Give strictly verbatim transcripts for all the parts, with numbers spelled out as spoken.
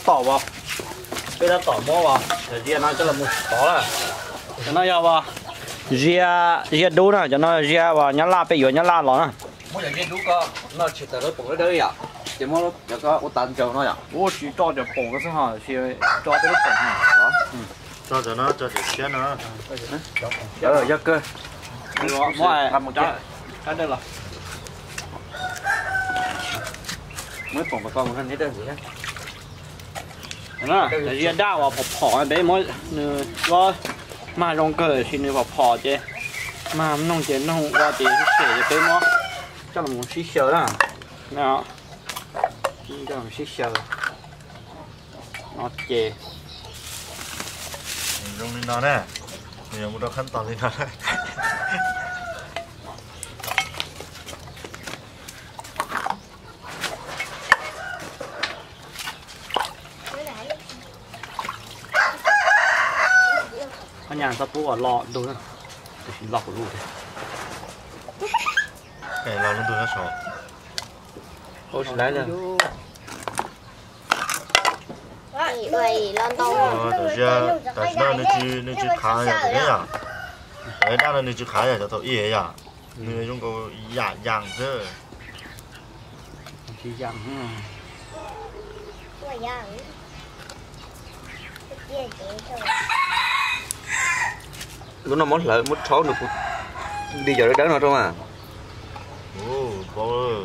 tỏ vào bây giờ tỏ mua vào để riêng nó cho là một tỏ là cho nó vào vào riêng riêng đủ nè cho nó riêng vào nhá la bây giờ nhá la nó nè mỗi giờ riêng đủ cơ nó chỉ tới bụng nó đây à chỉ mua giờ có ô tan trâu nó à ô chỉ cho cho bụng cái sao hả chỉ cho tới bụng hả đó cho cho nó cho để xé nó giờ rồi giờ cơ mọi làm một cái cái đây là mới bụng mà con hơn hết đơn gì hết đó để riêng đa vào phỏ đấy mỗi lo mà trong cơ thì nó vào phỏ chứ mà nông chuyện nông qua thì sẽ cái mó cho là một xí sờ đó nào cho một xí sờ nó chè dùng lên nó nè nhiều mộtขั้นตอนlên nó đấy anh nhàn sắp bố ở lọ đồ nữa để xin lọc của luôn thế cái lò luôn tôi nó sổ ô xin lấy rồi vậy lon tông ờ tôi giờ tại sao nó chỉ nó chỉ khá ya thế à đấy đang là nó chỉ khá ya cho tôi ý ya nó dùng có dạng dạng thế chỉ dạng ha lúc nó món lợi món số được đi giờ đó nó không à ồ bò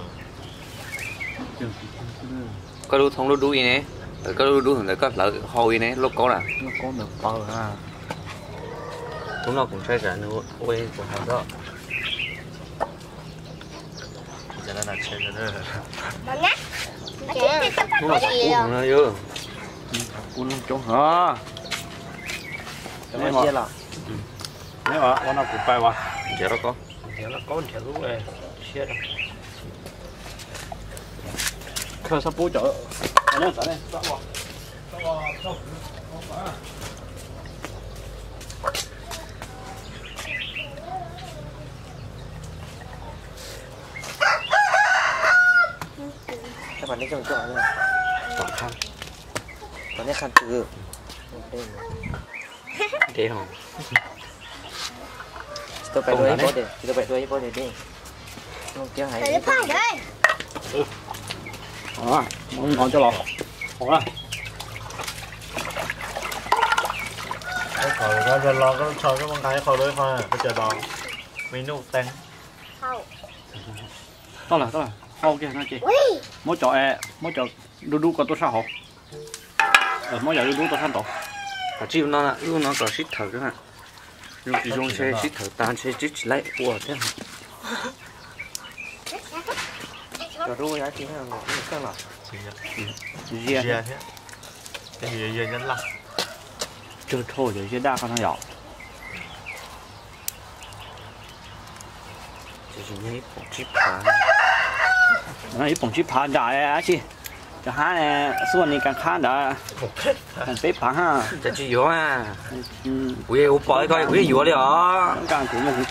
có đu thông đu đuôi nè có đu đuôi thì có lợi hồi nè lúc có là nó có được bờ ha chúng nó cũng sai ra nữa ôi của họ đó cho nên là chơi nó nữa chúng nó cũng nó vô cuốn chỗ hả cái này là nếu mà con nào cũng phải vào chè đó có chè nó có chè lú này chia rồi khơi sắp bố chở anh em này sắp vào sắp vào sắp vào các bạn đi trong chỗ này toàn khăn toàn cái khăn từ để không tôi phải đuôi bố để tôi phải đuôi bố để đi không kéo hay Để phải đây. đó món ngon cho lò ngon á cái khẩu ra giờ lò cái chờ cái con cái khẩu đấy thôi cái chờ bò menu tên Không. đó là đó là ok nó chị mỗi chỗ e mỗi chỗ đu đu có tôi sao hả ở mỗi giờ đu đu tôi than tổ và chịu nó là lúc nó có xít thở nữa hả lúc chỉ dùng xe xít thở tan xe chít lấy ủa thế hả rồi đuôi á chỉ là một cái cái là dìa dìa thế cái gì dìa nhấn lắm chưa thôi rồi chứ đa con nó nhỏ chỉ chỉ nhảy một chip phá nó ít bông chip phá dài á chị cho há này xuân này càng khá đã càng bếp phá ha cho chị vô à ui ui bỏi coi ui vô đi hả càng cũng một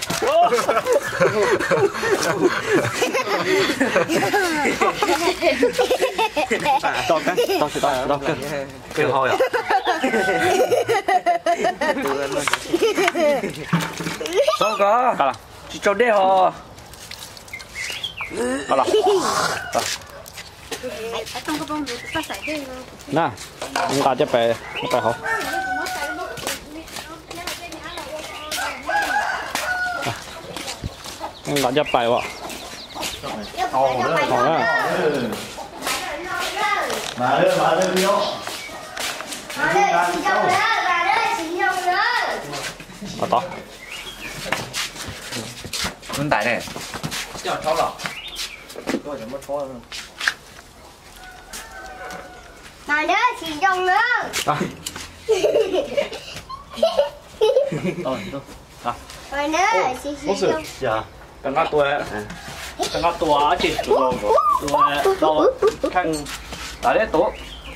to cái to sẽ to to cái kêu thôi à sao có cả là chị cho đeo hả cả là nè chúng ta sẽ bè nó bè hổ chúng ta sẽ bè vậy hổ nữa hổ nữa mà đây mà đây vô mà to con tải này cho cháu lọ tôi chỉ mất thôi Mà nữa chỉ dùng nữa. to to to to Mà nữa chỉ chỉ dùng. dạ cái ngắt tuổi cái ngắt tuổi chị tuổi tuổi đâu khăn tại đấy tuổi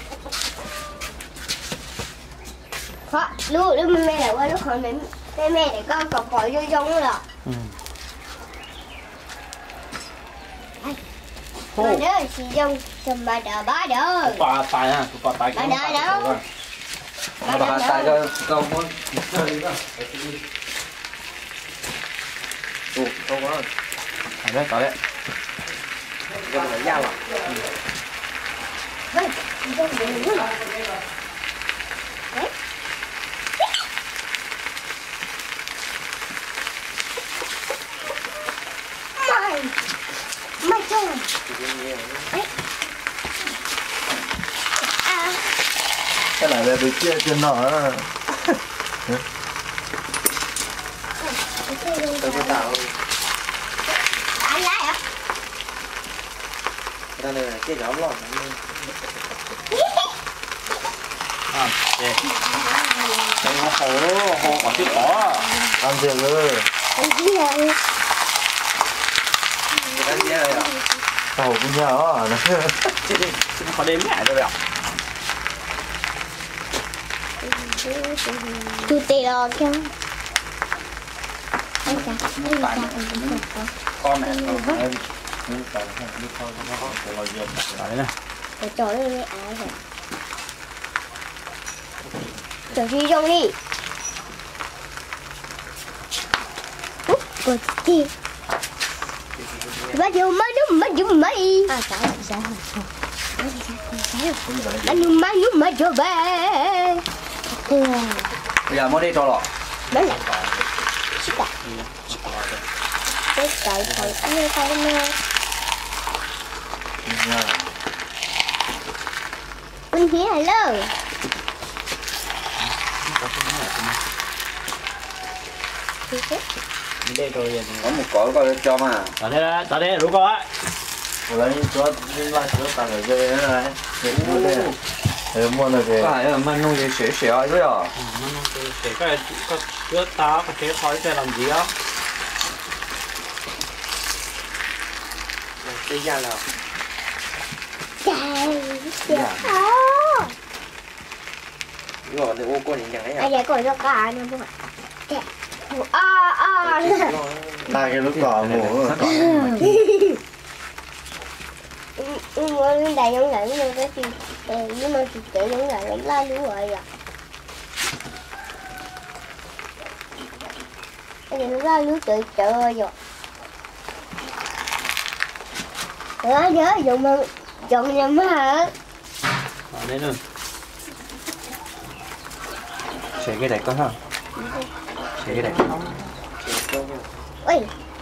Khó, lúc lúc mẹ lại qua lúc hồi mẹ mẹ mẹ để con cọc khỏi vô dùng nữa rồi. Mà nữa chỉ dùng. Chùm bà đờ bá đờ. Bà tài à, bà tài Bà đờ đâu? Bà bà tại cho con muốn chơi đó. ồ không có Phải đấy, có đấy. gần phải dao à Vâng, vâng, vâng, vâng. Đấy. Mày, mày chơi. Đấy. À. cái này là được chia trên nó á. Tôi có tạo Anh lái hả? cái này là cái nhóm lon. à để đây nó hồ hồ quả chứ có ăn tiền rồi Anh chỉ là Cái gì vậy? tàu cũng nhau á chứ không có đêm nhảy đâu ạ chú tì lo kêu. Anh cả, anh cả, anh cả. con mẹ đấy nè Để cho nó nghe áo rồi. Cho đi trong đi. Úp, còn kia. Bà dù má đúng má dù mày. À, sao, sao, sao. Má dù má dù má dù bè. Bây giờ mới đi cho lọ. Má lại. Xích à. Cái cậy cậy anh ơi tay nè. Anh here hello. đây rồi Có một cỏ coi cho mà. tại đây tại đây đúng rồi á 我来做另外做大概这个来，这个的，还有么那个， Cái này mà nông gì sửa sửa rồi à. để cái có chứa táo có chế khói để làm gì á Cái da nào? Trời trời. Nhưng mà thì ô cô nhìn nhận ấy à? Ai vậy coi cho cả nữa không ạ? À à. 大概都搞我， Muốn đại giống lại nhưng cái gì nhưng mà chị kể giống lại nó la lú rồi à. Cái gì nó la lú trời trời rồi. Đó nhớ dùng mà dùng nhầm hả? ở đây nữa Sửa cái này có không? Sửa cái này. Ui.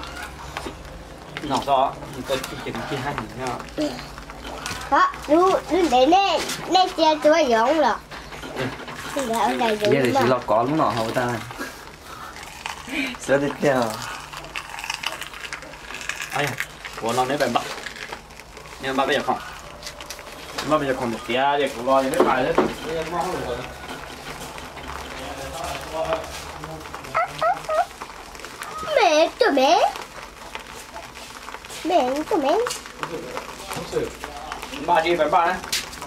nó rõ tôi chỉ chỉnh chi hai nha Đó, lú lú để nè nè chơi tôi giống rồi. Bây giờ ở đây Vậy thì dùng chỉ mà. lọt có lúc nọ hậu ta. 这的掉， ai của nó đấy bạn bắt nhưng mà bây giờ không mà bây giờ còn một tí để cũng lo những cái bài đấy bây giờ mong rồi Mẹ tụi bé. Mẹ tụi bé. ba đi phải ba đấy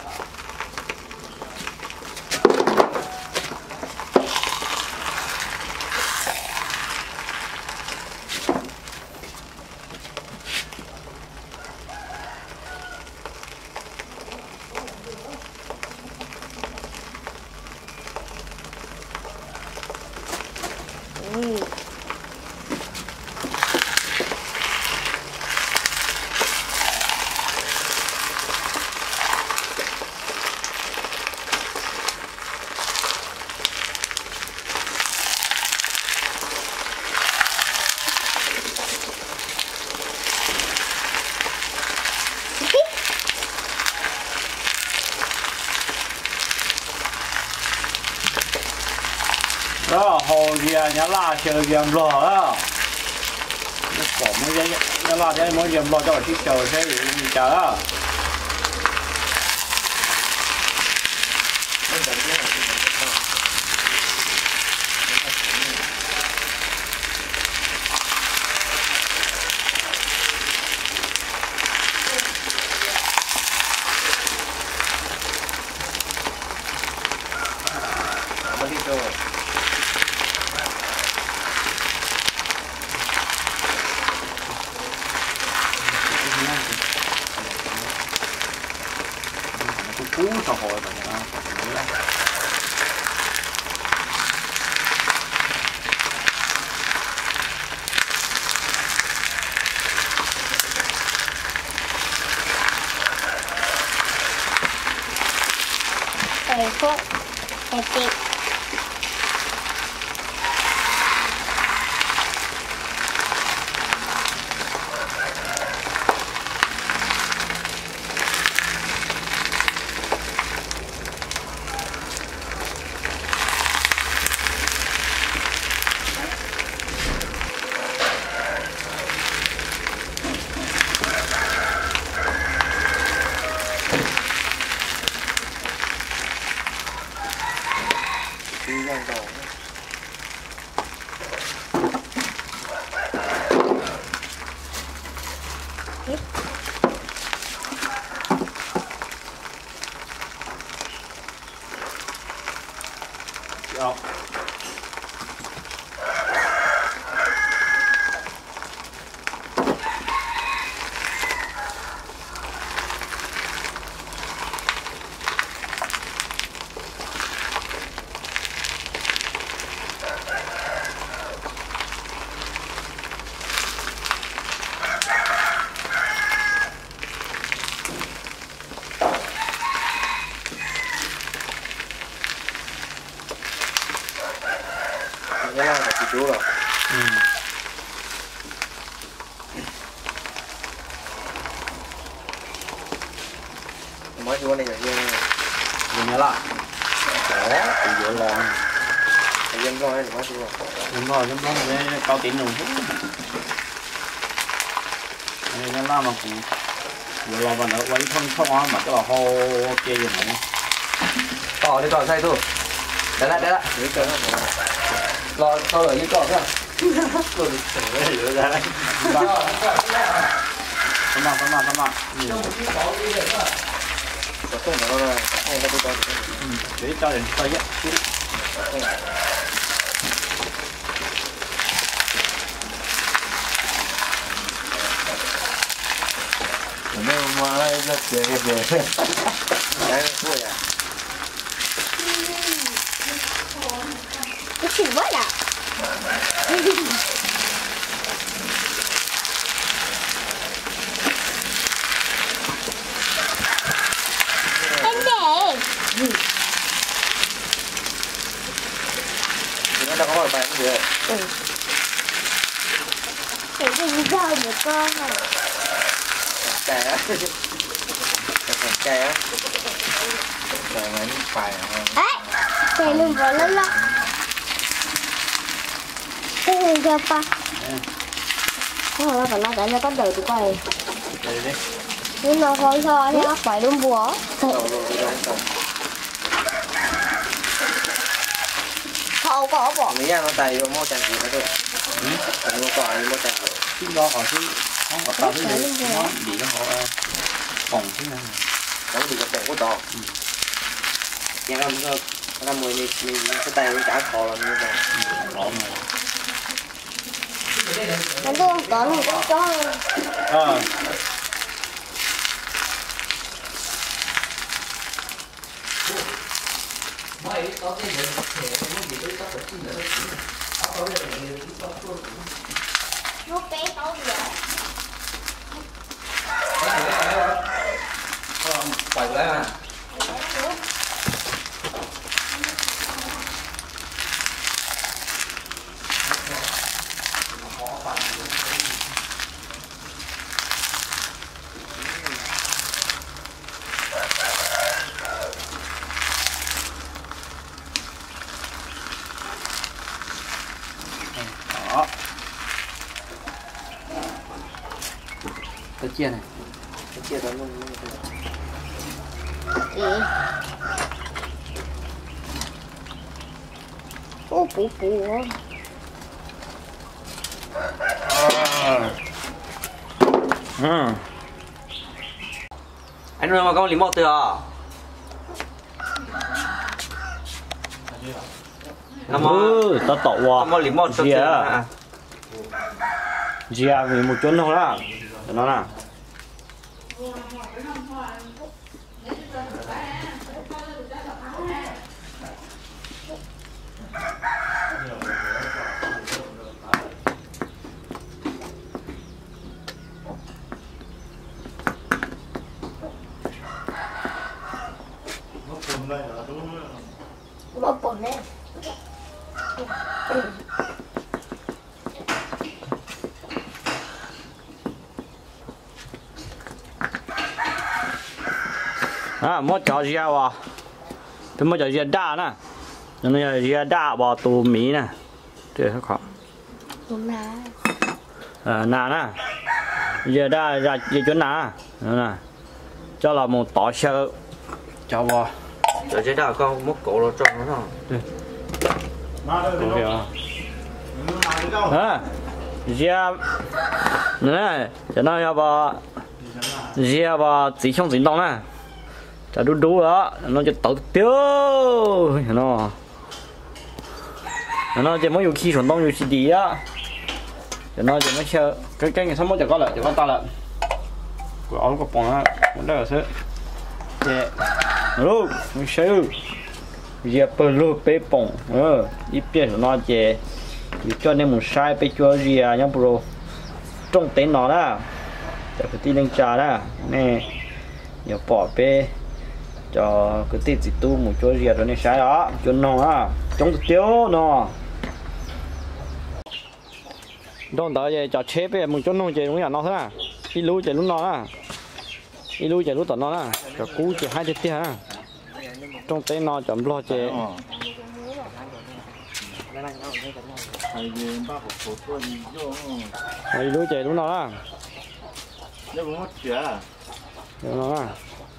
Ừ. đó hồ kia nhà la chờ kiếm lò đó nó có mấy cái nhà la cái mỗi kiếm lò cho chiếc chờ thế thì chờ đó Mới đi rồi. Đây phốt. Đây chị. Đó. Cái là chị chú rồi. Ừ. Mới chú này là riêng Nhìn nhớ lại. Đó, thì dựa lò. là riêng thôi thì mới chú rồi. Đúng rồi, đúng rồi, đây cao tiến nồng hết. Đây nó làm mà cũng dựa lò và nó quay thân không á, mà cái lò hô kia gì này. Tỏ đi tỏ say thôi. Đấy lại đấy lại. Dưới chân nó Lo tao ở dưới cỏ kìa. rồi sửa cái gì ra đây. Come on, come on, come on. Có không nó là không có tôi coi. Ừ, để cho đến tay á. Nếu mà rất dễ dễ. Đấy vui à. Cái gì vậy ạ? Em để. Thì nó đâu có bài cái gì vậy? Ừ. Để mình rau một con này. Chè á. Chè á. Chè mấy phải Ấy, chè luôn vào lên lắm. Cái gì cho ba? Không phải là phải nói cái nó có đời tụi quầy. Đây đi. Nhưng nó khói cho nhá, phải luôn búa. đầu rồi đi ăn xong. Không có bỏ. Mấy nhà nó tay vô mua chè gì nữa thôi. Ừ. Còn mua quả đi mua chè gì. Chứ đó họ chứ không có tao thứ gì nó bị nó họ phòng thế này. Đóng thì có bổng của to. Nhà em nó nó mùi mình mình cái tay với cá kho làm như vậy. Rõ mà. Nó tôi có một con cho. Ờ. Nó bé tao vậy. Quay lại mà. Đó. Cái chia này. Cái chia đó luôn. Ừ. Ô bù bù. Ừ. Anh nuôi mà con lý một từ à? Nó mà Ừ, tao tỏ nó quá. mà lý một từ Gì từ à? à? Gì à, vì một chút thôi đó. Để nó nào. vậy là đúng Một bồn này. à mất cho gì à tôi mất cho gì đa nè nó là gì đa vào tù mì nè để nó khó Bồn nà. à nà nè giờ đa ra giờ chỗ nà nè cho là một tỏi sơ cho vào rồi chế đạo con móc cổ nó trong nó mà đây cũng hiểu đâu à giờ nè cho nó要把giờ把chỉ không chỉ động nè chả đủ đủ đó nóจะtự tiêu nó nó chỉ mới dùng khí chuẩn động dùng khí đi á cho nó chỉ mới chơi cái cái này sao mới chỉ có lại chỉ có ta lại của ông có bọn á muốn đây là thế dạ luôn mình chơi giờ bơi luôn bơi bóng ờ đi biển của nó chỉ cho nên một sai bơi cho gì à nhá bro trong tên nó đó để phải tin lên trà đó nè giờ bỏ bê cho cái tiết dịch tu một chỗ gì đó nên sai đó cho nó á trong tiêu nó đông đó giờ cho chế bê một chỗ nó chơi đúng là nó thế à đi lú chơi lúc nó à đi lú chơi lúc tận nó à cho cú chơi hai tiết à trong tên nó chậm lo chơi đi lú chơi lúc nó à nếu muốn mất chuyện à lúc nó à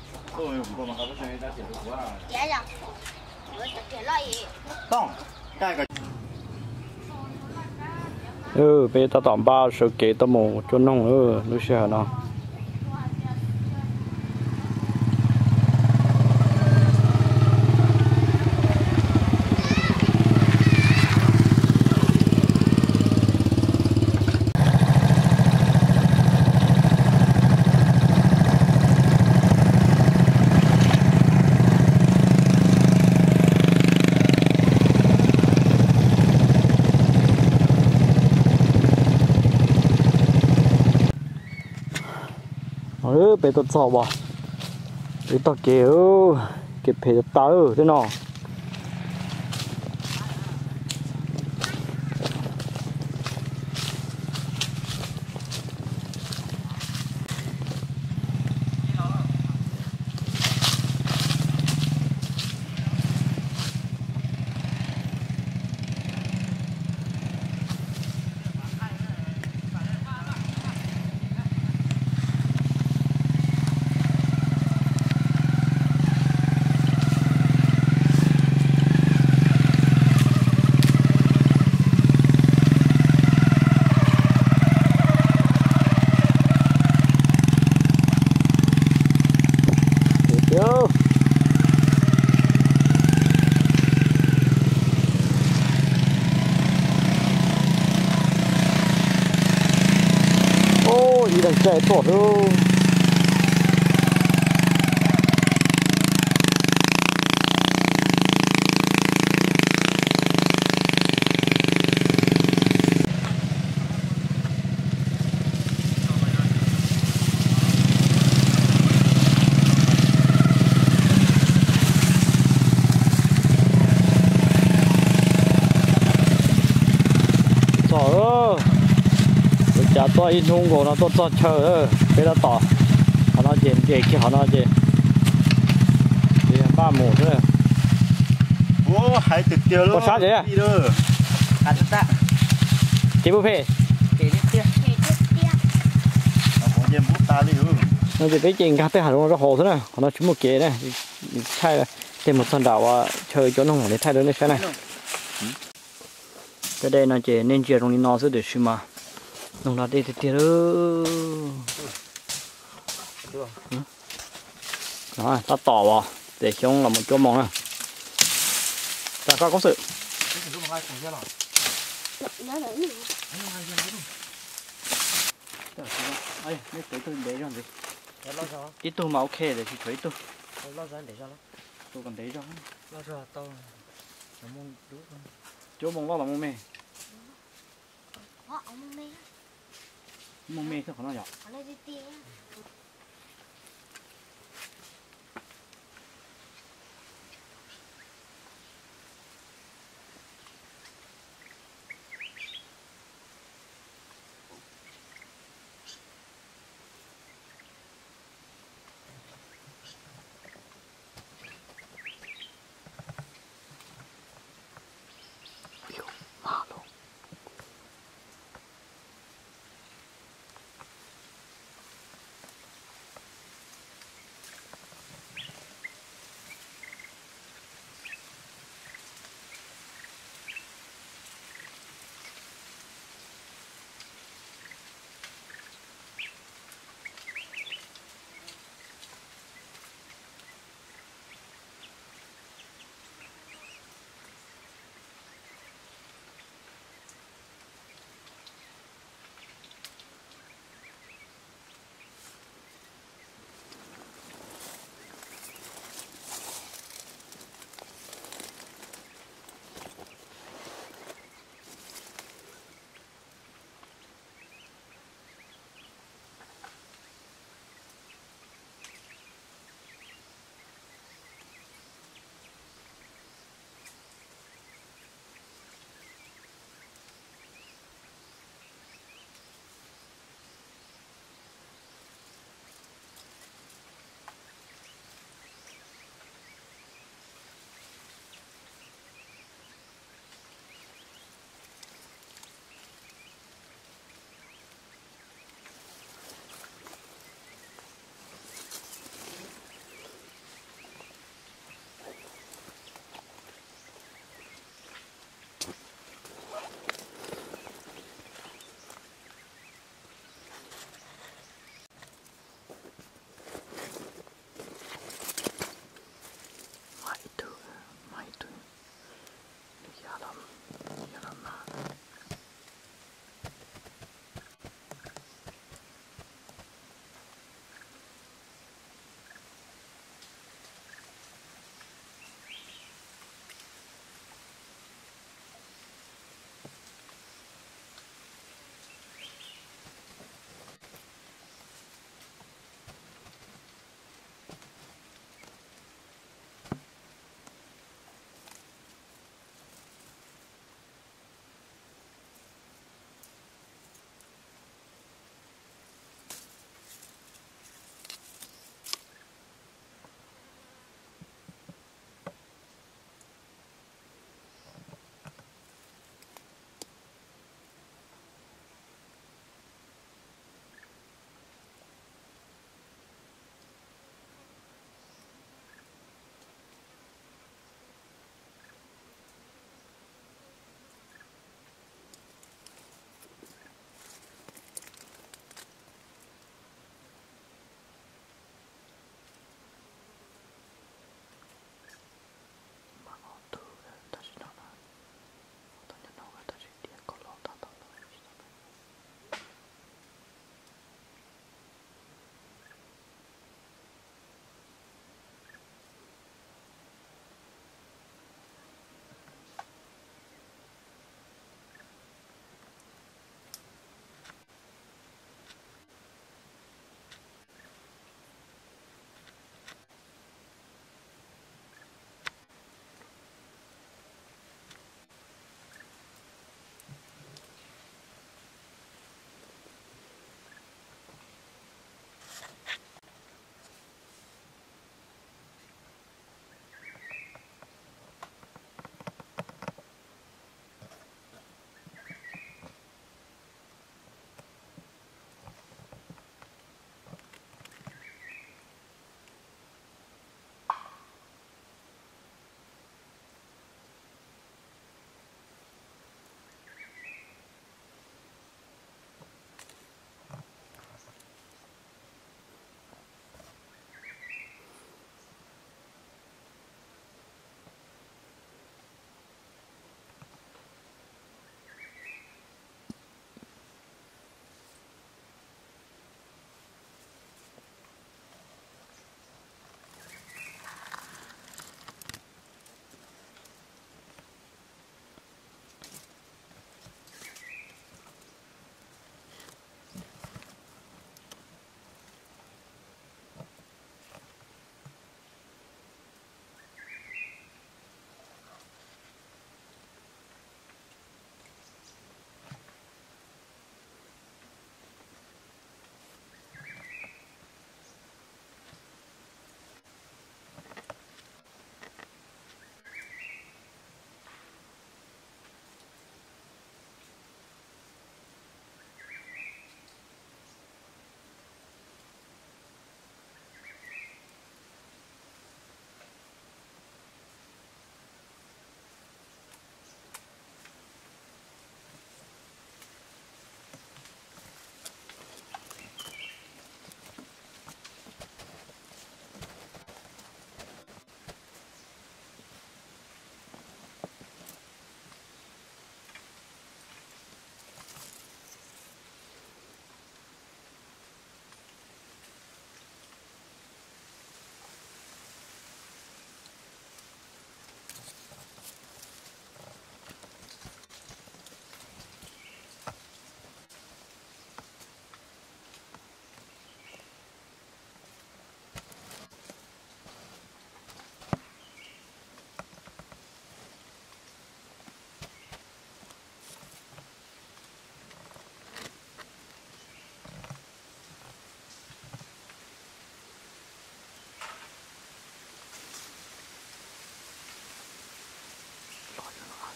Dạ rồi. Bữa sẽ kể lại gì? không cái cái ừ bây ta tạm bao sự kể tao một chỗ nông ừ lúc xưa nó ừ bây tôi sọ bỏ bây tôi kiểu kịp phải tao thế nào Yo. Ô, đi đằng chạy tốt đâu. chả tôi in hung của nó tôi cho chờ bây giờ tỏ họ nói chuyện gì kia họ nói gì thì ba mũ nữa ô hai tiệt tiêu luôn có sao vậy à ăn tất cả chị bố phê thì đi kia có gì bút ta đi nó chỉ biết chuyện các cái hàng nó hồ thế này họ nói chúng một kế này thay là thêm một phần đảo chơi cho nó để thay đổi cái xe này cái đây nó chỉ nên chỉ trong nó sẽ được xí mà nông là đi thì tiền đó ta tỏ vào để chống là một chỗ mỏng này ta có có sự ấy mấy tuổi tôi để cho gì ít tôi mà ok để thì thấy tôi tôi còn để cho chỗ mỏng lo là mông mê mông mê thôi nó nhỏ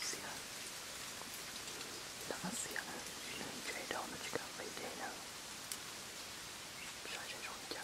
xỉa nó nó xỉa nó chạy đâu nó chỉ cần phải để nó sao chạy rồi chắc